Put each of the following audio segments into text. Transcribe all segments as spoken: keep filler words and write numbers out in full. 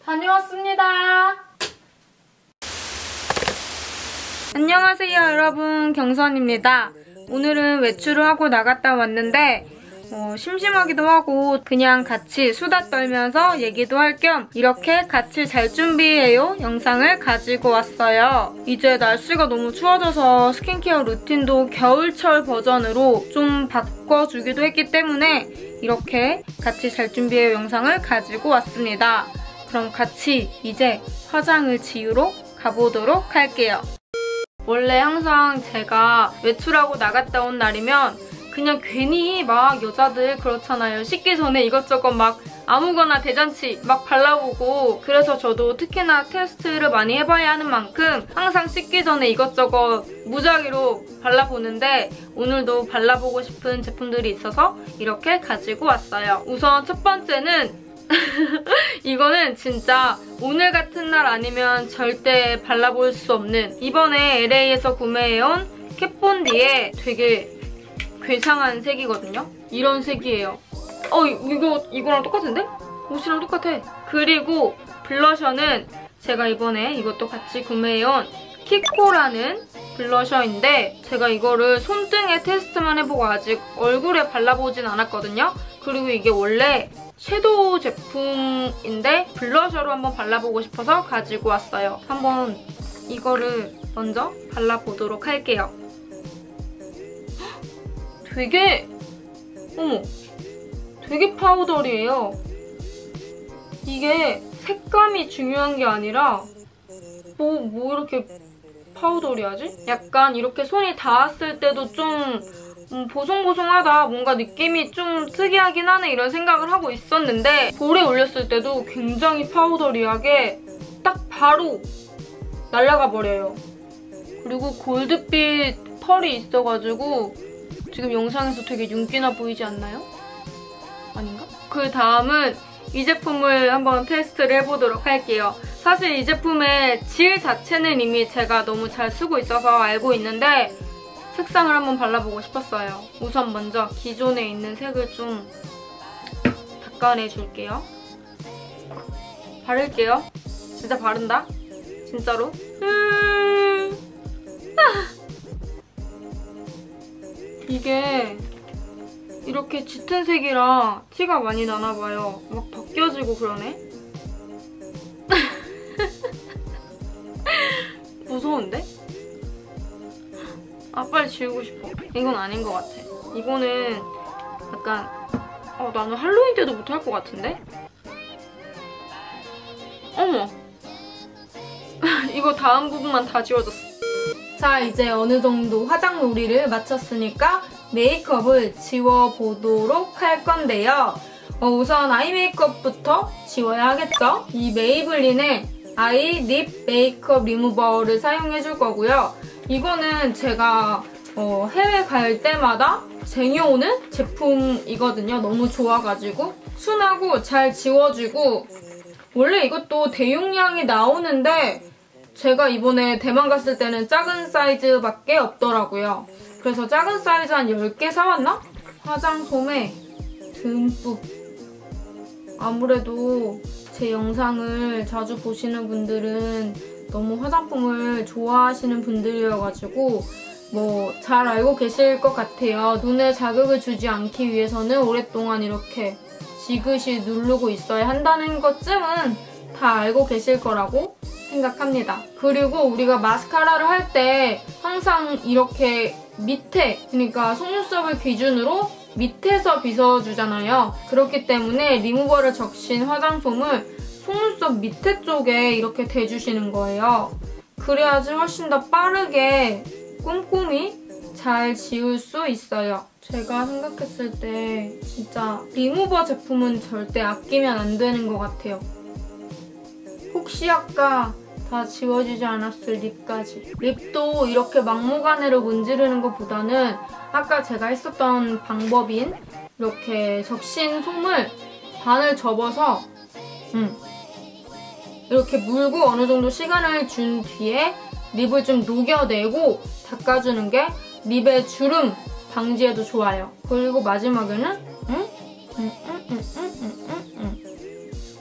다녀왔습니다. 안녕하세요 여러분, 경선입니다. 오늘은 외출을 하고 나갔다 왔는데 어, 심심하기도 하고 그냥 같이 수다 떨면서 얘기도 할 겸 이렇게 같이 잘 준비해요 영상을 가지고 왔어요. 이제 날씨가 너무 추워져서 스킨케어 루틴도 겨울철 버전으로 좀 바꿔주기도 했기 때문에 이렇게 같이 잘 준비해요 영상을 가지고 왔습니다. 그럼 같이 이제 화장을 지우러 가보도록 할게요. 원래 항상 제가 외출하고 나갔다 온 날이면 그냥 괜히 막 여자들 그렇잖아요. 씻기 전에 이것저것 막 아무거나 대잔치 막 발라보고, 그래서 저도 특히나 테스트를 많이 해봐야 하는 만큼 항상 씻기 전에 이것저것 무작위로 발라보는데 오늘도 발라보고 싶은 제품들이 있어서 이렇게 가지고 왔어요. 우선 첫 번째는 이거는 진짜 오늘 같은 날 아니면 절대 발라볼 수 없는, 이번에 엘에이에서 구매해온 캣본디의 되게 괴상한 색이거든요. 이런 색이에요. 어 이거 이거랑 똑같은데? 옷이랑 똑같아. 그리고 블러셔는 제가 이번에 이것도 같이 구매해온 키코라는 블러셔인데 제가 이거를 손등에 테스트만 해보고 아직 얼굴에 발라보진 않았거든요. 그리고 이게 원래 섀도우 제품인데 블러셔로 한번 발라보고 싶어서 가지고 왔어요. 한번 이거를 먼저 발라보도록 할게요. 되게, 어머, 되게 파우더리예요. 이게 색감이 중요한 게 아니라 뭐, 뭐 이렇게 파우더리하지? 약간 이렇게 손이 닿았을 때도 좀 음, 보송보송하다, 뭔가 느낌이 좀 특이하긴 하네 이런 생각을 하고 있었는데 볼에 올렸을 때도 굉장히 파우더리하게 딱 바로 날아가 버려요. 그리고 골드빛 펄이 있어가지고 지금 영상에서 되게 윤기나 보이지 않나요? 아닌가? 그 다음은 이 제품을 한번 테스트를 해보도록 할게요. 사실 이 제품의 질 자체는 이미 제가 너무 잘 쓰고 있어서 알고 있는데 색상을 한번 발라보고 싶었어요. 우선 먼저 기존에 있는 색을 좀 닦아내줄게요. 바를게요. 진짜 바른다. 진짜로. 음... 아! 이게 이렇게 짙은 색이라 티가 많이 나나봐요. 막 벗겨지고 그러네. 무서운데? 아 빨리 지우고 싶어. 이건 아닌 것 같아. 이거는 약간 어 나는 할로윈 때도 못할 것 같은데? 어머 이거 다음 부분만 다 지워졌어. 자, 이제 어느 정도 화장놀이를 마쳤으니까 메이크업을 지워보도록 할 건데요. 어, 우선 아이 메이크업부터 지워야 하겠죠? 이 메이블린의 아이 립 메이크업 리무버를 사용해줄 거고요. 이거는 제가 어, 해외 갈 때마다 쟁여오는 제품이거든요. 너무 좋아가지고 순하고 잘 지워지고, 원래 이것도 대용량이 나오는데 제가 이번에 대만 갔을 때는 작은 사이즈밖에 없더라고요. 그래서 작은 사이즈 한 열 개 사왔나? 화장솜에 듬뿍. 아무래도 제 영상을 자주 보시는 분들은 너무 화장품을 좋아하시는 분들이어가지고 뭐 잘 알고 계실 것 같아요. 눈에 자극을 주지 않기 위해서는 오랫동안 이렇게 지그시 누르고 있어야 한다는 것쯤은 다 알고 계실 거라고 생각합니다. 그리고 우리가 마스카라를 할 때 항상 이렇게 밑에, 그러니까 속눈썹을 기준으로 밑에서 빗어주잖아요. 그렇기 때문에 리무버를 적신 화장솜을 속눈썹 밑에 쪽에 이렇게 대주시는 거예요. 그래야지 훨씬 더 빠르게 꼼꼼히 잘 지울 수 있어요. 제가 생각했을 때 진짜 리무버 제품은 절대 아끼면 안 되는 것 같아요. 혹시 아까 다 지워지지 않았을 립까지. 립도 이렇게 막무가내로 문지르는 것보다는 아까 제가 했었던 방법인 이렇게 적신 솜을 반을 접어서 음, 이렇게 물고 어느 정도 시간을 준 뒤에 립을 좀 녹여내고 닦아주는 게 립의 주름 방지에도 좋아요. 그리고 마지막에는 음? 음, 음, 음, 음, 음, 음, 음. 끝!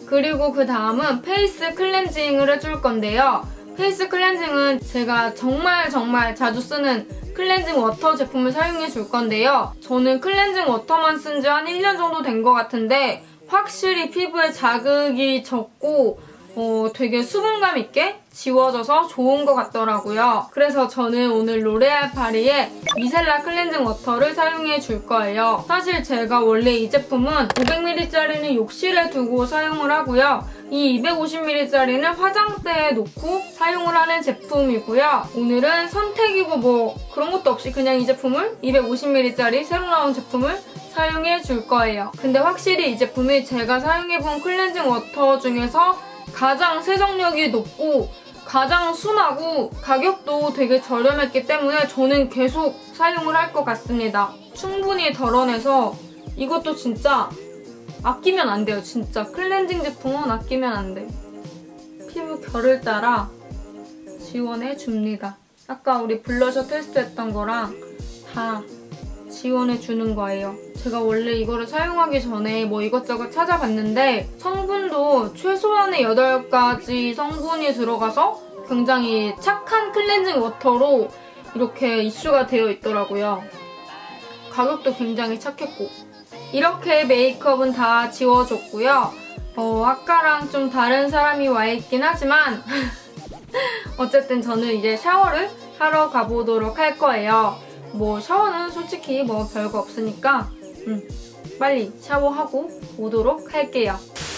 그리고 그 다음은 페이스 클렌징을 해줄 건데요. 페이스 클렌징은 제가 정말 정말 자주 쓰는 클렌징 워터 제품을 사용해 줄 건데요. 저는 클렌징 워터만 쓴 지 한 일 년 정도 된 것 같은데 확실히 피부에 자극이 적고 어, 되게 수분감 있게 지워져서 좋은 것 같더라고요. 그래서 저는 오늘 로레알 파리의 미셀라 클렌징 워터를 사용해 줄 거예요. 사실 제가 원래 이 제품은 오백 밀리리터짜리는 욕실에 두고 사용을 하고요. 이 이백오십 밀리리터짜리는 화장대에 놓고 사용을 하는 제품이고요. 오늘은 선택이고 뭐 그런 것도 없이 그냥 이 제품을 이백오십 밀리리터짜리 새로 나온 제품을 사용해 줄 거예요. 근데 확실히 이 제품이 제가 사용해본 클렌징 워터 중에서 가장 세정력이 높고 가장 순하고 가격도 되게 저렴했기 때문에 저는 계속 사용을 할 것 같습니다. 충분히 덜어내서 이것도 진짜 아끼면 안 돼요. 진짜 클렌징 제품은 아끼면 안 돼. 피부 결을 따라 지원해줍니다. 아까 우리 블러셔 테스트했던 거랑 다 지원해주는 거예요. 제가 원래 이거를 사용하기 전에 뭐 이것저것 찾아봤는데 성분도 최소한의 여덟 가지 성분이 들어가서 굉장히 착한 클렌징 워터로 이렇게 이슈가 되어 있더라고요. 가격도 굉장히 착했고. 이렇게 메이크업은 다 지워줬고요. 어, 아까랑 좀 다른 사람이 와있긴 하지만 어쨌든 저는 이제 샤워를 하러 가보도록 할 거예요. 뭐 샤워는 솔직히 뭐 별거 없으니까 음, 빨리 샤워하고 오도록 할게요.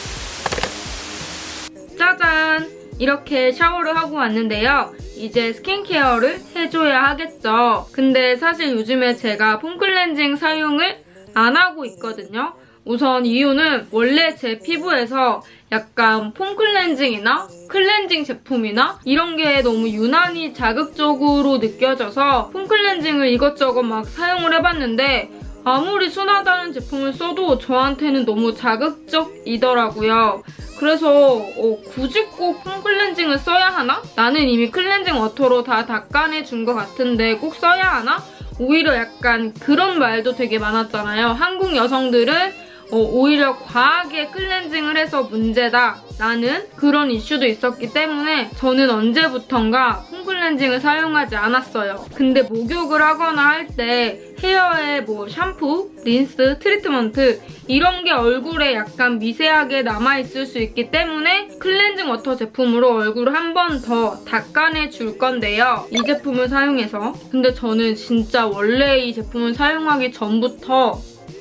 짜잔! 이렇게 샤워를 하고 왔는데요. 이제 스킨케어를 해줘야 하겠죠. 근데 사실 요즘에 제가 폼클렌징 사용을 안 하고 있거든요. 우선 이유는 원래 제 피부에서 약간 폼클렌징이나 클렌징 제품이나 이런 게 너무 유난히 자극적으로 느껴져서 폼클렌징을 이것저것 막 사용을 해봤는데 아무리 순하다는 제품을 써도 저한테는 너무 자극적이더라고요. 그래서 어, 굳이 꼭 폼클렌징을 써야 하나? 나는 이미 클렌징 워터로 다 닦아내준 것 같은데 꼭 써야 하나? 오히려 약간 그런 말도 되게 많았잖아요. 한국 여성들은 어, 오히려 과하게 클렌징을 해서 문제다 라는 그런 이슈도 있었기 때문에 저는 언제부턴가 폼클렌징을 사용하지 않았어요. 근데 목욕을 하거나 할 때 헤어에 뭐 샴푸, 린스, 트리트먼트 이런 게 얼굴에 약간 미세하게 남아있을 수 있기 때문에 클렌징 워터 제품으로 얼굴을 한 번 더 닦아내줄 건데요. 이 제품을 사용해서. 근데 저는 진짜 원래 이 제품을 사용하기 전부터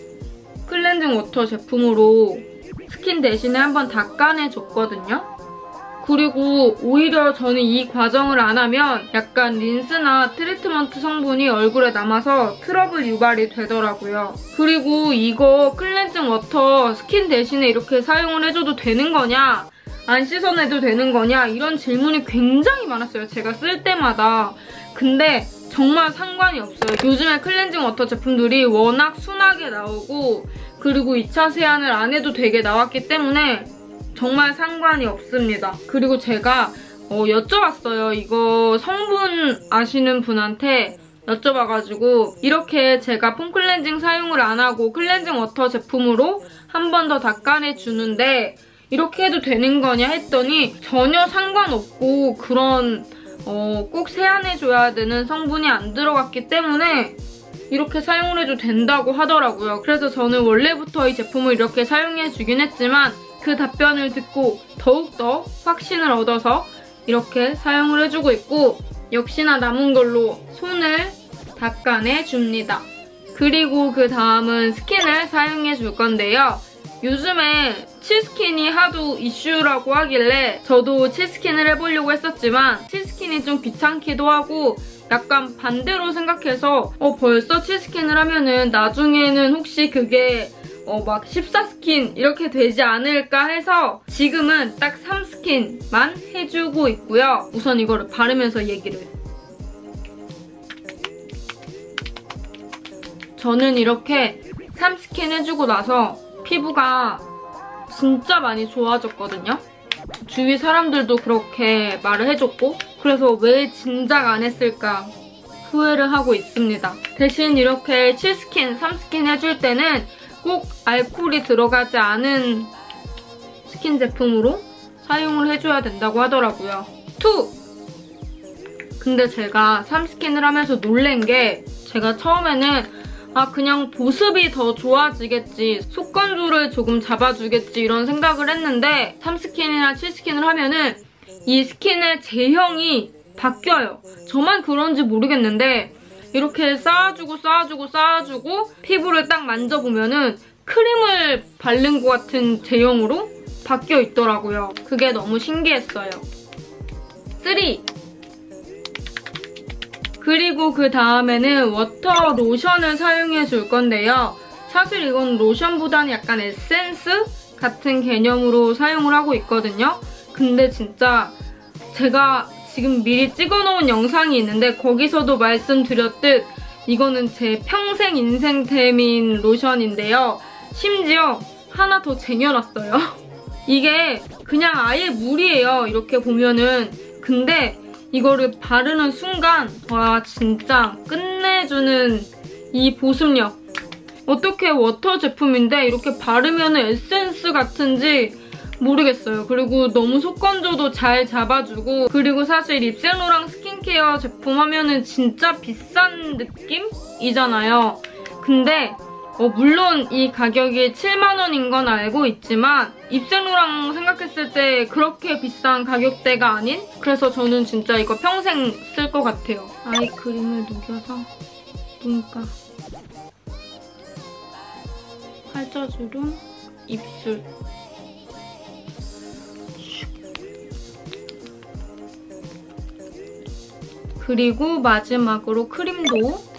클렌징 워터 제품으로 스킨 대신에 한번 닦아내줬거든요. 그리고 오히려 저는 이 과정을 안 하면 약간 린스나 트리트먼트 성분이 얼굴에 남아서 트러블 유발이 되더라고요. 그리고 이거 클렌징 워터 스킨 대신에 이렇게 사용을 해줘도 되는 거냐? 안 씻어내도 되는 거냐? 이런 질문이 굉장히 많았어요. 제가 쓸 때마다. 근데 정말 상관이 없어요. 요즘에 클렌징 워터 제품들이 워낙 순하게 나오고 그리고 이 차 세안을 안 해도 되게 나왔기 때문에 정말 상관이 없습니다. 그리고 제가 어, 여쭤봤어요. 이거 성분 아시는 분한테 여쭤봐가지고 이렇게 제가 폼클렌징 사용을 안 하고 클렌징 워터 제품으로 한 번 더 닦아내주는데 이렇게 해도 되는 거냐 했더니 전혀 상관없고 그런 어, 꼭 세안해줘야 되는 성분이 안 들어갔기 때문에 이렇게 사용을 해도 된다고 하더라고요. 그래서 저는 원래부터 이 제품을 이렇게 사용해주긴 했지만 그 답변을 듣고 더욱더 확신을 얻어서 이렇게 사용을 해주고 있고 역시나 남은 걸로 손을 닦아내줍니다. 그리고 그 다음은 스킨을 사용해줄 건데요. 요즘에 칠스킨이 하도 이슈라고 하길래 저도 칠스킨을 해보려고 했었지만 칠스킨이 좀 귀찮기도 하고 약간 반대로 생각해서 어 벌써 칠스킨을 하면은 나중에는 혹시 그게 어 막 십사 스킨 이렇게 되지 않을까 해서 지금은 딱 삼 스킨만 해주고 있고요. 우선 이거를 바르면서 얘기를. 저는 이렇게 삼 스킨 해주고 나서 피부가 진짜 많이 좋아졌거든요. 주위 사람들도 그렇게 말을 해줬고 그래서 왜 진작 안 했을까 후회를 하고 있습니다. 대신 이렇게 칠 스킨, 삼 스킨 해줄 때는 꼭 알코올이 들어가지 않은 스킨 제품으로 사용을 해줘야 된다고 하더라고요. 투! 근데 제가 삼스킨을 하면서 놀란 게 제가 처음에는 아 그냥 보습이 더 좋아지겠지, 속건조를 조금 잡아주겠지 이런 생각을 했는데 삼스킨이나 칠스킨을 하면은 이 스킨의 제형이 바뀌어요. 저만 그런지 모르겠는데 이렇게 쌓아주고 쌓아주고 쌓아주고 피부를 딱 만져보면은 크림을 바른 것 같은 제형으로 바뀌어 있더라고요. 그게 너무 신기했어요. 쓰리! 그리고 그 다음에는 워터 로션을 사용해 줄 건데요. 사실 이건 로션보다는 약간 에센스 같은 개념으로 사용을 하고 있거든요. 근데 진짜 제가 지금 미리 찍어놓은 영상이 있는데 거기서도 말씀드렸듯 이거는 제 평생 인생템인 로션인데요. 심지어 하나 더 쟁여놨어요. 이게 그냥 아예 물이에요. 이렇게 보면은. 근데 이거를 바르는 순간 와 진짜 끝내주는 이 보습력. 어떻게 워터 제품인데 이렇게 바르면 에센스 같은지 모르겠어요. 그리고 너무 속건조도 잘 잡아주고, 그리고 사실 입생로랑 스킨케어 제품 하면은 진짜 비싼 느낌이잖아요. 근데 어, 물론 이 가격이 칠만 원인 건 알고 있지만 입생로랑 생각했을 때 그렇게 비싼 가격대가 아닌? 그래서 저는 진짜 이거 평생 쓸 것 같아요. 아이크림을 녹여서 눈가, 팔자주름, 입술. 그리고 마지막으로 크림도.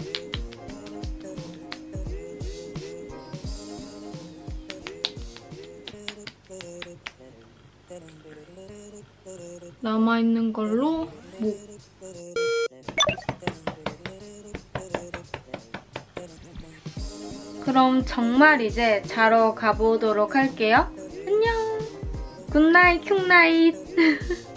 남아있는 걸로 목. 그럼 정말 이제 자러 가보도록 할게요. 안녕. 굿나잇 큐나잇.